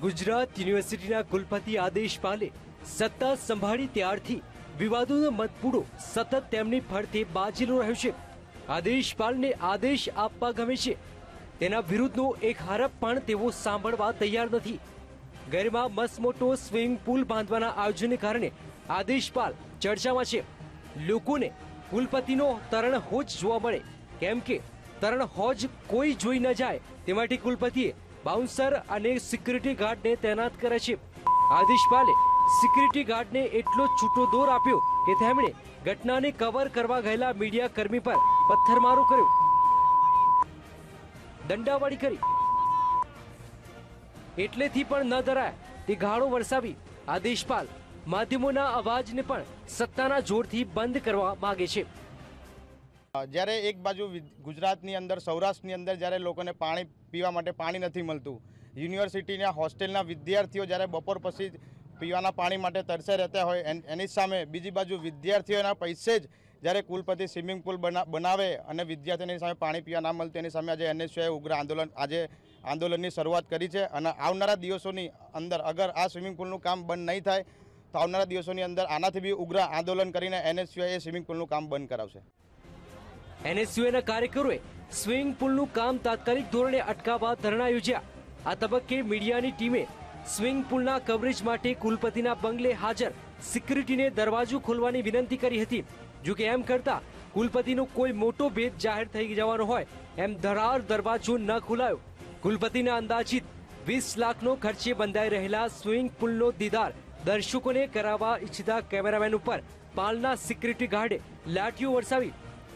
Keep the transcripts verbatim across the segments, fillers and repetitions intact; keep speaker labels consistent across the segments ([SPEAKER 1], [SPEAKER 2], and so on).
[SPEAKER 1] ગુજરાત યુનિવર્સિટીના કુલપતિ આદેશ પાલે સત્તા સંભાળી ત્યારથી વિવાદોનો મતપૂડો સતત તેમની ફરતે બાજેલો રહ્યો છે। આદેશ પાલને આદેશ આપવા ગમે છે, તેના વિરુદ્ધનો એક હરફ પણ તેઓ સાંભળવા તૈયાર નથી। ગેરમાં મસમોટો સ્વિમિંગ પુલ બાંધવાના આયોજનને કારણે આદેશ પાલ ચર્ચામાં છે। લોકોને કુલપતિનો તરણ હોજ જોવા મળે, કેમ કે તરણ હોજ કોઈ જોઈ ન જાય તે માટે કુલપતિએ બાઉન્સર અને સિક્યુરિટી ગાર્ડને તૈનાત કરે છે। આદેશ પાલે સિક્યુરિટી ગાર્ડને એટલો છૂટો દોર આપ્યો કે તેમણે ઘટનાને કવર કરવા ગયેલા મીડિયા કર્મી પર પથ્થરમારો કર્યો, દંડાવાળી કરી। એટલેથી પણ ન ડરાયા તે ગાળો વરસાવી આદેશ પાલ માધ્યમોના અવાજને પણ સત્તાના જોરથી બંધ કરવા માંગે છે।
[SPEAKER 2] જ્યારે એક બાજુ ગુજરાતની અંદર સૌરાષ્ટ્રની અંદર જ્યારે લોકોને પાણી પીવા માટે પાણી નથી મળતું, યુનિવર્સિટીના હોસ્ટેલના વિદ્યાર્થીઓ જ્યારે બપોર પછી પીવાના પાણી માટે તરસે રહેતા હોય, એની સામે બીજી બાજુ વિદ્યાર્થીઓના પૈસે જ જ્યારે કુલપતિ સ્વિમિંગ પુલ બનાવે અને વિદ્યાર્થીઓની સામે પાણી પીવા ના મળતું, એની સામે આજે એનએસયુએ ઉગ્ર આંદોલન આજે આંદોલનની શરૂઆત કરી છે। અને આવનારા દિવસોની અંદર અગર આ સ્વિમિંગ પુલનું કામ બંધ નહીં થાય તો આવનારા દિવસોની અંદર આનાથી બી ઉગ્ર આંદોલન કરીને એનએસયુએ સ્વિમિંગ પુલનું કામ બંધ કરાવશે।
[SPEAKER 1] એનએસયુએના કાર્યકરોએ સ્વિમિંગ પુલનું કામ તાત્કાલિક ધોરણે અટકાવવા ધરણા યોજ્યા। આ તબક્કે મીડિયાની ટીમે સ્વિમિંગ પુલના કવરેજ માટે કુલપતિના બંગલે હાજર સિક્યુરિટીને દરવાજો ખોલવાની વિનંતી કરી હતી। જો કે એમ કરતા કુલપતિનો કોઈ મોટો ભેદ જાહેર થઈ જવાનો હોય એમ ધરાર દરવાજો ન ખોલાયો। કુલપતિના અંદાજિત વીસ લાખનો ખર્ચે બંધાઈ રહેલા સ્વિમિંગ પુલનો દીદાર દર્શકોને કરાવવા ઈચ્છતા કેમેરામેન ઉપર પાલના સિક્યુરિટી ગાર્ડે લાઠીઓ વરસાવી।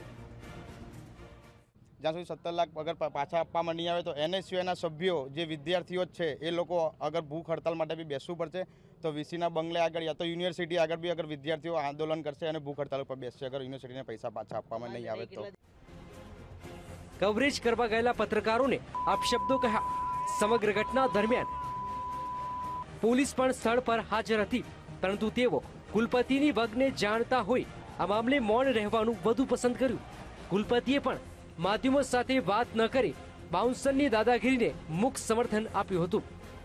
[SPEAKER 2] જ્યાં સુધી સત્તર લાખ અગર પાછા આપવામાં નહીં આવે તો એનએસયુના સભ્યો જે વિદ્યાર્થીઓ છે એ લોકો અગર ભૂખ હડતાલ માટે બી બેસવું પડશે, તો વીસીના બંગલે આગળ યા તો યુનિવર્સિટી આગળ બી અગર વિદ્યાર્થીઓ આંદોલન કરશે અને ભૂખ હડતાલ પર બેસશે અગર યુનિવર્સિટીને પૈસા પાછા આપવામાં નહીં આવે તો।
[SPEAKER 1] કવરેજ કરવા ગયેલા પત્રકારોને આપશબ્દો કહ્યા। સમગ્ર ઘટના દરમિયાન પોલીસ પણ સ્થળ પર હાજર હતી, પરંતુ તેઓ કુલપતિની વગને જાણતા હોય આ મામલે મૌન રહેવાનું વધુ પસંદ કર્યું। કુલપતિએ પણ માધ્યમો સાથે વાત ન કરી બાઉન્સરની દાદાગીરીને મુખ સમર્થન આપ્યું હતું।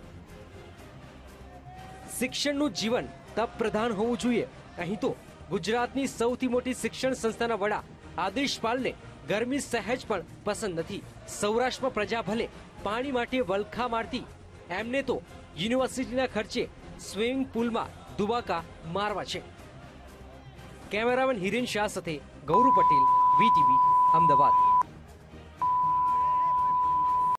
[SPEAKER 1] શિક્ષણનું જીવન તપ પ્રધાન હોવું જોઈએ। અહીં તો ગુજરાતની સૌથી મોટી શિક્ષણ સંસ્થાના વડા આદેશ પાલને ગરમી સહેજ પણ પસંદ નથી। સૌરાષ્ટ્રમાં પ્રજા ભલે પાણી માટે વલખા મારતી, એમને તો યુનિવર્સિટીના ખર્ચે સ્વિમિંગ પુલમાં દુબાકા મારવા છે। કેમેરામેન હિરેન શાહ સાથે ગૌરવ પટેલ, વીટીવી, અમદાવાદ।